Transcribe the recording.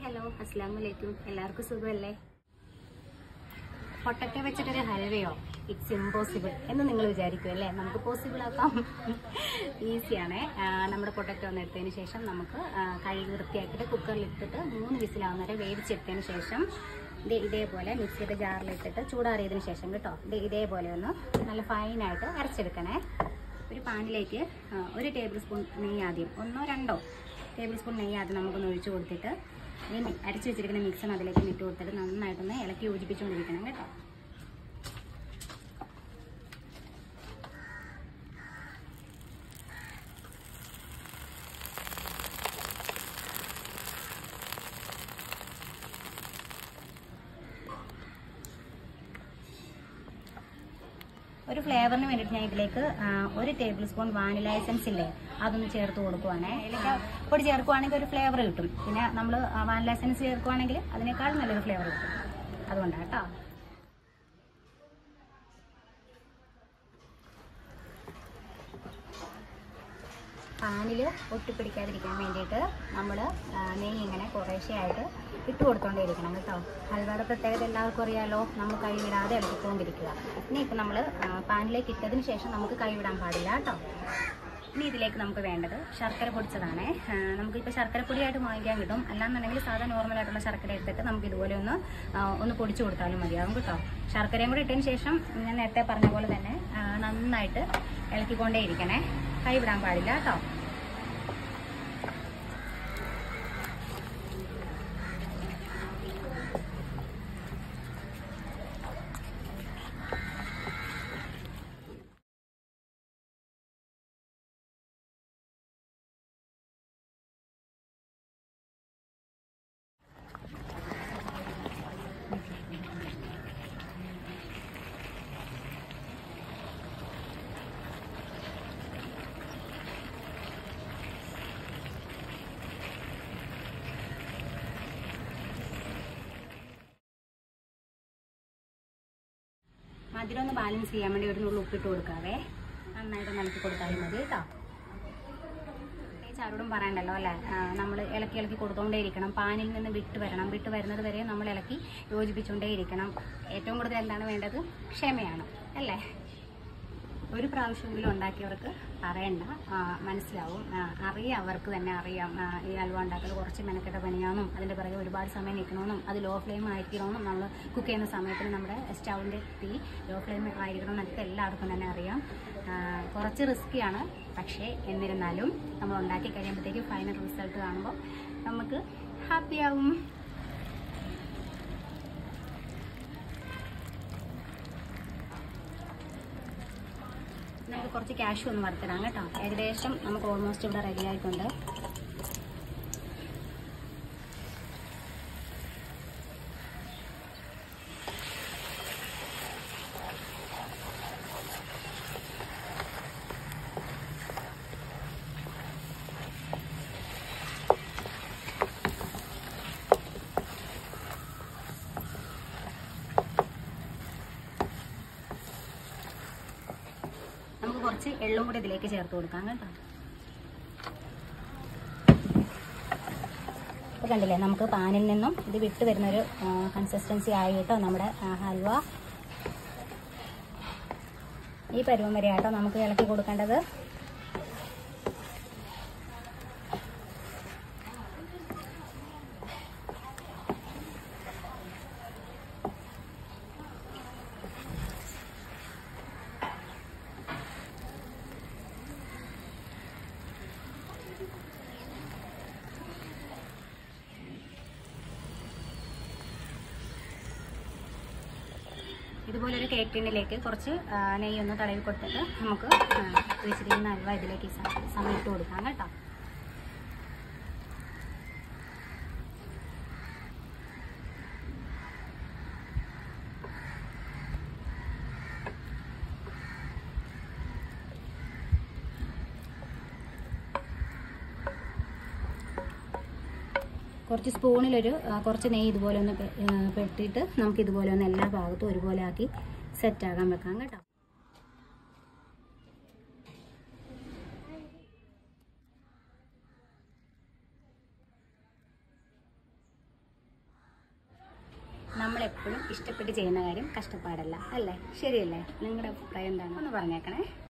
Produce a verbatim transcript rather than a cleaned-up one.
Hi hello അസ്സലാമു അലൈക്കും. എല്ലാവർക്കും സുഖമല്ലേ? പൊട്ടറ്റോ വെച്ചിട്ടൊരു ഹൽവയോ? ഇറ്റ്സ് ഇമ്പോസിബിൾ എന്ന് നിങ്ങൾ വിചാരിക്കും അല്ലേ? നമുക്ക് പോസിബിൾ ആക്കാം. ഈസിയാണ്. നമ്മുടെ പൊട്ടറ്റോ ഒന്ന് എടുത്തതിന് ശേഷം നമുക്ക് കഴുകി വൃത്തിയാക്കിയിട്ട് കുക്കറിലിട്ടിട്ട് മൂന്ന് വിസിലാവുന്ന വരെ വേവിച്ചെടുത്തതിന് ശേഷം ഇത് ഇതേപോലെ മിക്സിയുടെ ജാറിലിട്ടിട്ട് ചൂടാറിയതിന് ശേഷം കേട്ടോ, ഇത് ഇതേപോലെ ഒന്ന് നല്ല ഫൈനായിട്ട് അരച്ചെടുക്കണേ. ഒരു പാനിലേക്ക് ഒരു ടേബിൾ സ്പൂൺ നെയ്യ് ആദ്യം, ഒന്നോ രണ്ടോ ടേബിൾ സ്പൂൺ നെയ്യ് ആദ്യം നമുക്കൊന്ന് ഒഴിച്ചു കൊടുത്തിട്ട് ഈ അരച്ച് വെച്ചിരിക്കുന്ന മിക്സും അതിലേക്ക് ഇട്ട് കൊടുത്തിട്ട് നന്നായിട്ടൊന്ന് ഇളക്കി യോജിപ്പിച്ചുകൊണ്ടിരിക്കണം കേട്ടോ. ഒരു ഫ്ലേവറിന് വേണ്ടിയിട്ട് ഞാൻ ഇതിലേക്ക് ഒരു ടേബിൾ സ്പൂൺ വാനില എസൻസ് ഇല്ലേ, അതൊന്ന് ചേർത്ത് കൊടുക്കുവാണേ. ഇതിലേക്ക് പൊടി ചേർക്കുവാണെങ്കിൽ ഒരു ഫ്ലേവർ കിട്ടും. പിന്നെ നമ്മൾ വാനില എസൻസ് ചേർക്കുവാണെങ്കിൽ അതിനേക്കാൾ നല്ലൊരു ഫ്ലേവർ കിട്ടും. അതുകൊണ്ടാണ് കേട്ടോ. പാനിൽ ഒട്ടിപ്പിടിക്കാതിരിക്കാൻ വേണ്ടിയിട്ട് നമ്മൾ നെയ്യ് ഇങ്ങനെ കുറേശ്ശെയായിട്ട് ഇട്ട് കൊടുത്തോണ്ടേയിരിക്കണം കേട്ടോ. ഹൽവയുടെ പ്രത്യേകത എല്ലാവർക്കും അറിയാമല്ലോ, നമ്മൾ കൈവിടാതെ ഇളക്കിക്കൊണ്ടിരിക്കുക. ഇനി ഇപ്പം നമ്മൾ പാനിലേക്ക് ഇട്ടതിന് ശേഷം നമുക്ക് കൈവിടാൻ പാടില്ല കേട്ടോ. ഇനി ഇതിലേക്ക് നമുക്ക് വേണ്ടത് ശർക്കര പൊടിച്ചതാണേ. നമുക്കിപ്പോൾ ശർക്കര പൊടിയായിട്ട് വാങ്ങിക്കാൻ കിട്ടും. അല്ലാന്നുണ്ടെങ്കിൽ സാധാ നോർമലായിട്ടുള്ള ശർക്കര എടുത്തിട്ട് നമുക്ക് ഇതുപോലെ ഒന്ന് ഒന്ന് പൊടിച്ചു കൊടുത്താലും മതിയാവും കേട്ടോ. ശർക്കരയും കൂടി ഇട്ടതിന് ശേഷം ഞാൻ നേരത്തെ പറഞ്ഞ പോലെ തന്നെ നന്നായിട്ട് ഇളക്കിക്കൊണ്ടേ ഇരിക്കണേ, കൈവിടാൻ പാടില്ല കേട്ടോ. മധുരം ഒന്ന് ബാലൻസ് ചെയ്യാൻ വേണ്ടി ഒരു നുള്ളു ഉപ്പിട്ട് കൊടുക്കാവേ. നന്നായിട്ട് നനക്കി കൊടുത്താലും മതി കേട്ടോ. ആരോടും പറയണ്ടല്ലോ അല്ലേ, നമ്മൾ ഇളക്കി ഇളക്കി കൊടുത്തോണ്ടേ ഇരിക്കണം. പാനിൽ നിന്ന് വിട്ട് വരണം. വിട്ട് വരുന്നത് വരെ നമ്മൾ ഇളക്കി യോജിപ്പിച്ചുകൊണ്ടേ ഇരിക്കണം. ഏറ്റവും കൂടുതൽ എന്താണ് വേണ്ടത്? ക്ഷമയാണ് അല്ലേ? ഒരു പ്രാവശ്യമെങ്കിലും ഉണ്ടാക്കിയവർക്ക് പറയണ്ട, മനസ്സിലാവും. അറിയാം, അവർക്ക് തന്നെ അറിയാം ഈ ഹൽവ ഉണ്ടാക്കൽ കുറച്ച് മെനക്കെട്ട പണിയാണെന്നും അതിൻ്റെ പിറകെ ഒരുപാട് സമയം നിൽക്കണമെന്നും അത് ലോ ഫ്ലെയിം ആയിരിക്കണമെന്നും നമ്മൾ കുക്ക് ചെയ്യുന്ന സമയത്തിന് നമ്മുടെ സ്റ്റൗവിൻ്റെ തീ ലോ ഫ്ലെയിം ആയിരിക്കണം എന്നൊക്കെ എല്ലാവർക്കും തന്നെ അറിയാം. കുറച്ച് റിസ്ക്കിയാണ്, പക്ഷേ എന്നിരുന്നാലും നമ്മൾ ഉണ്ടാക്കി കഴിയുമ്പോഴത്തേക്കും ഫൈനൽ റിസൾട്ട് കാണുമ്പോൾ നമുക്ക് ഹാപ്പിയാവും. നമുക്ക് കുറച്ച് ക്യാഷ് ഒന്ന് വറുത്തിടാം കേട്ടോ. ഏകദേശം നമുക്ക് ഓൾമോസ്റ്റ് ഇവിടെ റെഡി ആയിട്ടുണ്ട്. കുറച്ച് എള്ളും കൂടി ഇതിലേക്ക് ചേർത്ത് കൊടുക്കാം കേട്ടോ. അപ്പോൾ കണ്ടില്ലേ, നമുക്ക് പാനിൽ നിന്നും ഇത് വിട്ട് വരുന്നൊരു കൺസിസ്റ്റൻസി ആയി കേട്ടോ നമ്മുടെ ഹൽവ. ഈ പരുവം വരെ ആട്ടോ നമുക്ക് ഇളക്കി കൊടുക്കേണ്ടത്. ഇതുപോലൊരു കേക്ക് ടിന്നിലേക്ക് കുറച്ച് നെയ്യൊന്ന് തടവി കൊടുത്തിട്ട് നമുക്ക് വെച്ചിരിക്കുന്ന ഹൽവ ഇതിലേക്ക് സമയം ഇട്ട് കൊടുക്കാം കേട്ടോ. കുറച്ച് സ്പൂണിലൊരു കുറച്ച് നെയ്യ് ഇതുപോലെ ഒന്ന് പെട്ടിട്ട് നമുക്ക് ഇതുപോലെ ഒന്ന് എല്ലാ ഭാഗത്തും ഒരുപോലെ ആക്കി സെറ്റാകാൻ വെക്കാം കേട്ടോ. നമ്മൾ എപ്പോഴും ഇഷ്ടപ്പെട്ട് ചെയ്യുന്ന കാര്യം കഷ്ടപ്പാടല്ല, അല്ലേ? ശരിയല്ലേ? നിങ്ങളുടെ അഭിപ്രായം എന്താണ് ഒന്ന് പറഞ്ഞേക്കണേ.